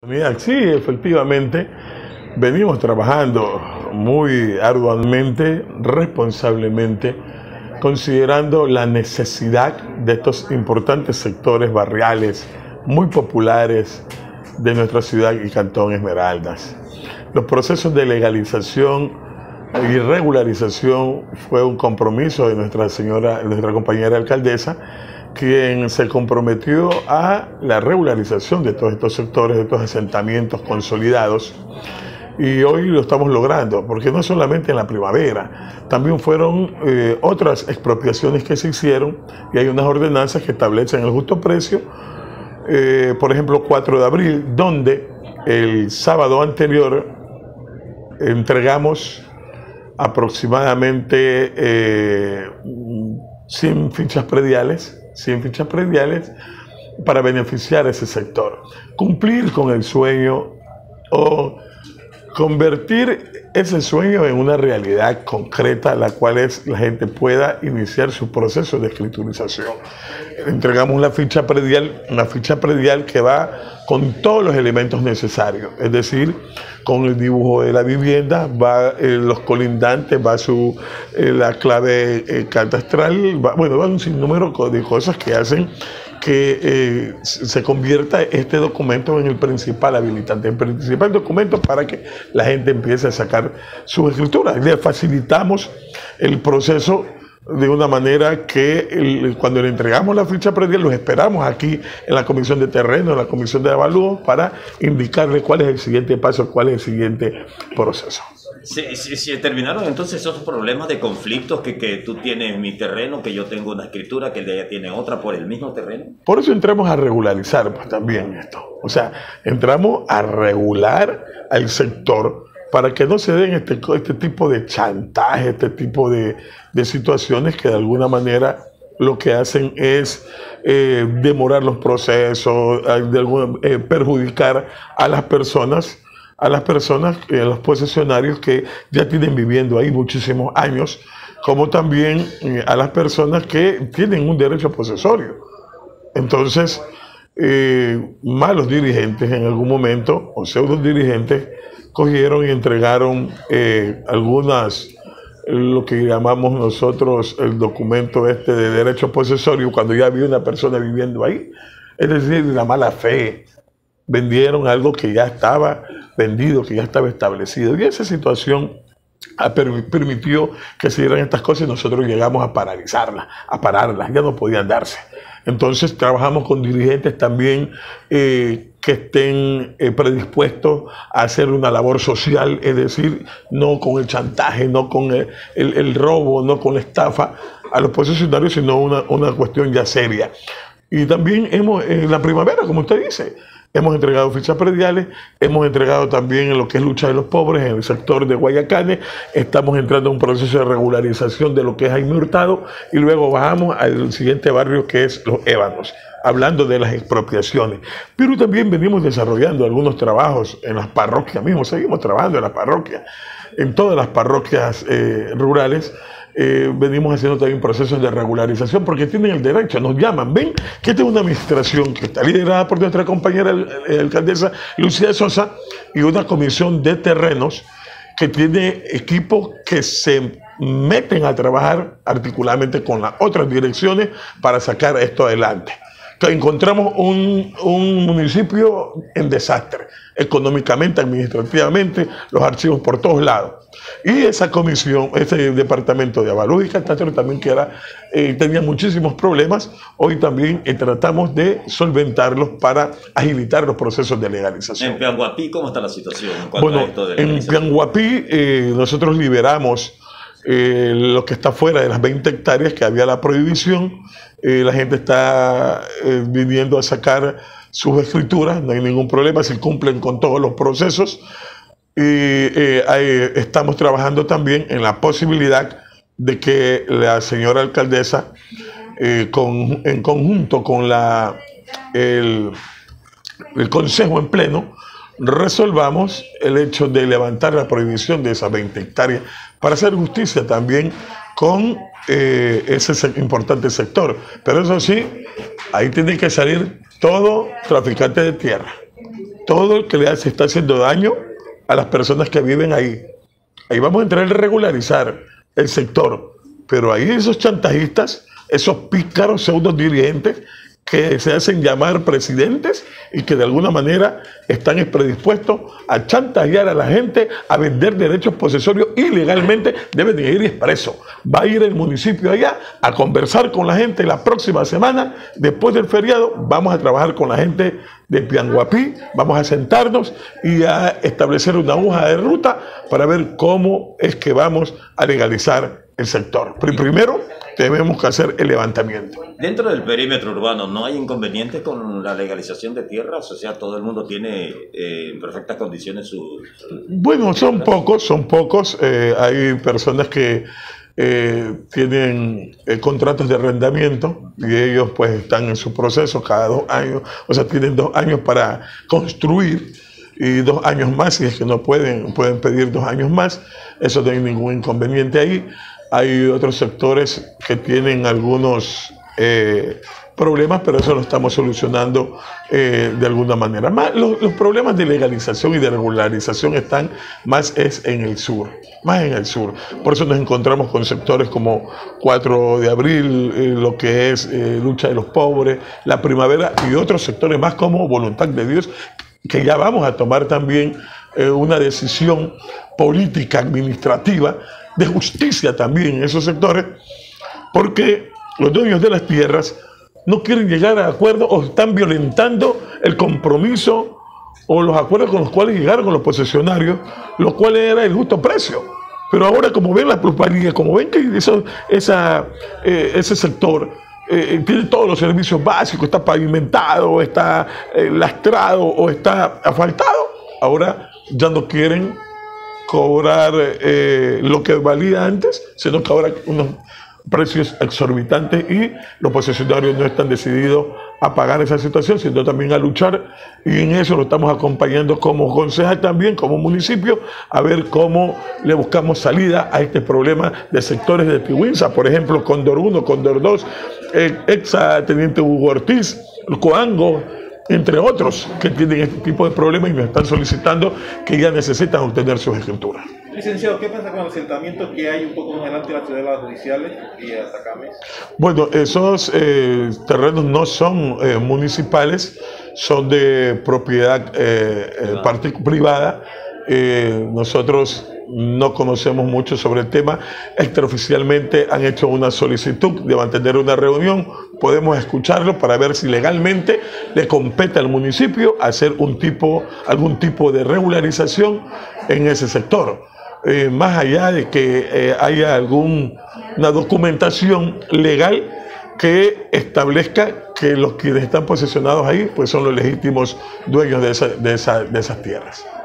Mira, sí, efectivamente, venimos trabajando muy arduamente, responsablemente, considerando la necesidad de estos importantes sectores barriales, muy populares de nuestra ciudad y Cantón Esmeraldas. Los procesos de legalización y regularización fue un compromiso de nuestra compañera alcaldesa, quien se comprometió a la regularización de todos estos sectores, de estos asentamientos consolidados, y hoy lo estamos logrando, porque no solamente en la primavera, también fueron otras expropiaciones que se hicieron, y hay unas ordenanzas que establecen el justo precio, por ejemplo 4 de abril, donde el sábado anterior entregamos aproximadamente 100 fichas prediales para beneficiar a ese sector. Cumplir con el sueño o convertir ese sueño en una realidad concreta, la cual es la gente pueda iniciar su proceso de escriturización. Entregamos una ficha predial que va con todos los elementos necesarios, es decir, con el dibujo de la vivienda, va los colindantes, va la clave catastral, va un sinnúmero de cosas que hacen que se convierta este documento en el principal habilitante, el principal documento para que la gente empiece a sacar su escritura. Le facilitamos el proceso de una manera que cuando le entregamos la ficha predial, los esperamos aquí en la comisión de terreno, en la comisión de avalúo, para indicarle cuál es el siguiente paso, cuál es el siguiente proceso. ¿Se terminaron entonces esos problemas de conflictos que tú tienes mi terreno, que yo tengo una escritura, que el de ella tiene otra por el mismo terreno? Por eso entramos a regularizar pues, también esto. O sea, entramos a regular al sector para que no se den este tipo de chantaje, este tipo de situaciones que de alguna manera lo que hacen es demorar los procesos, perjudicar a las personas, a los posesionarios que ya tienen viviendo ahí muchísimos años, como también a las personas que tienen un derecho posesorio. Entonces, malos dirigentes en algún momento, o pseudo dirigentes, cogieron y entregaron lo que llamamos nosotros el documento de derecho posesorio, cuando ya había una persona viviendo ahí. Es decir, la mala fe. Vendieron algo que ya estaba vendido, que ya estaba establecido. Y esa situación permitió que se dieran estas cosas y nosotros llegamos a paralizarlas, ya no podían darse. Entonces trabajamos con dirigentes también que estén predispuestos a hacer una labor social, es decir, no con el chantaje, no con el robo, no con la estafa a los posesionarios, sino una cuestión ya seria. Y también en la primavera, como usted dice, hemos entregado fichas prediales, hemos entregado también en lo que es lucha de los pobres, en el sector de Guayacanes, estamos entrando en un proceso de regularización de lo que es Jaime Hurtado, y luego bajamos al siguiente barrio que es Los Ébanos, hablando de las expropiaciones. Pero también venimos desarrollando algunos trabajos en las parroquias mismos, seguimos trabajando en las parroquias, en todas las parroquias rurales. Venimos haciendo también procesos de regularización porque tienen el derecho, nos llaman, ven que esta es una administración que está liderada por nuestra compañera alcaldesa Lucía Sosa y una comisión de terrenos que tiene equipos que se meten a trabajar articuladamente con las otras direcciones para sacar esto adelante. Encontramos un municipio en desastre, económicamente, administrativamente, los archivos por todos lados. Y esa comisión, ese departamento de avalúo y catastro también tenía muchísimos problemas. Hoy también tratamos de solventarlos para agilitar los procesos de legalización. En Pianguapí, ¿cómo está la situación? Bueno, en Pianguapí nosotros liberamos lo que está fuera de las 20 hectáreas que había la prohibición. La gente está viniendo a sacar sus escrituras, no hay ningún problema, se cumplen con todos los procesos. Estamos trabajando también en la posibilidad de que la señora alcaldesa, en conjunto con el Consejo en pleno, resolvamos el hecho de levantar la prohibición de esas 20 hectáreas para hacer justicia también con ese importante sector. Pero eso sí, ahí tiene que salir todo traficante de tierra. todo el que se está haciendo daño a las personas que viven ahí. Ahí vamos a entrar a regularizar el sector, pero ahí esos chantajistas, esos pícaros pseudo dirigentes que se hacen llamar presidentes y que de alguna manera están predispuestos a chantajear a la gente, a vender derechos posesorios ilegalmente, deben de ir expreso. Va a ir el municipio allá a conversar con la gente la próxima semana, después del feriado, vamos a trabajar con la gente de Pianguapí, vamos a sentarnos y a establecer una hoja de ruta para ver cómo es que vamos a legalizar el sector. Primero, tenemos que hacer el levantamiento. Dentro del perímetro urbano, ¿no hay inconvenientes con la legalización de tierras? O sea, todo el mundo tiene en perfectas condiciones su... Bueno, son pocos. Hay personas que tienen contratos de arrendamiento y ellos pues están en su proceso cada 2 años. O sea, tienen 2 años para construir y 2 años más, si es que no pueden pedir 2 años más. Eso no hay ningún inconveniente ahí. Hay otros sectores que tienen algunos problemas, pero eso lo estamos solucionando de alguna manera. Los problemas de legalización y de regularización están más en el sur. Por eso nos encontramos con sectores como 4 de abril, lo que es lucha de los pobres, la primavera y otros sectores más como Voluntad de Dios, que ya vamos a tomar también una decisión política, administrativa, de justicia también en esos sectores, porque los dueños de las tierras no quieren llegar a acuerdos o están violentando el compromiso o los acuerdos con los cuales llegaron con los posesionarios, los cuales era el justo precio. Pero ahora, como ven la plusvalía, como ven que ese sector tiene todos los servicios básicos, está pavimentado, está lastrado o está asfaltado, ahora ya no quieren cobrar lo que valía antes, sino que ahora unos precios exorbitantes y los posesionarios no están decididos a pagar esa situación, sino también a luchar, y en eso lo estamos acompañando como concejal también, como municipio, a ver cómo le buscamos salida a este problema de sectores de Pihuinza, por ejemplo, Cóndor 1, Cóndor 2, Teniente Hugo Ortiz, Coango, entre otros que tienen este tipo de problemas y nos están solicitando que ya necesitan obtener sus escrituras. Licenciado, ¿qué pasa con el asentamiento que hay un poco más adelante de las ciudades judiciales y Atacames? Bueno, esos terrenos no son municipales, son de propiedad privada. Nosotros no conocemos mucho sobre el tema. Extraoficialmente han hecho una solicitud de mantener una reunión. Podemos escucharlo para ver si legalmente le compete al municipio hacer algún tipo de regularización en ese sector. Más allá de que haya una documentación legal que establezca que los quienes están posesionados ahí pues son los legítimos dueños de esas tierras.